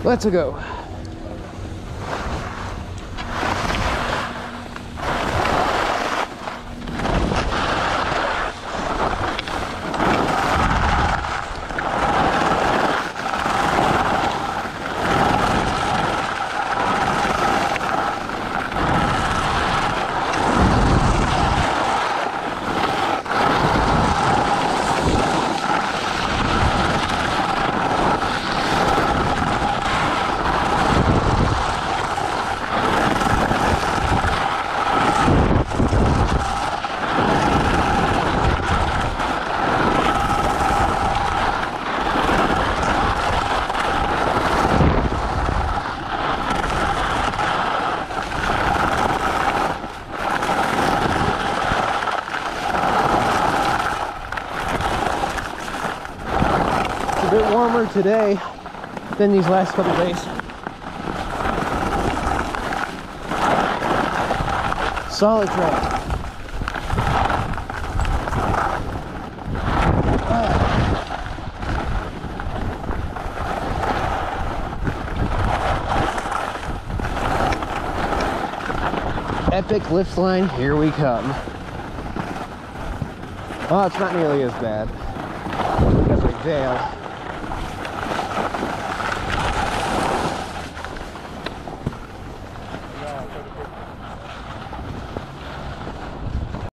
Let's go. A bit warmer today than these last couple days. Solid track. Epic lift line, here we come. Oh, it's not nearly as bad as we failed.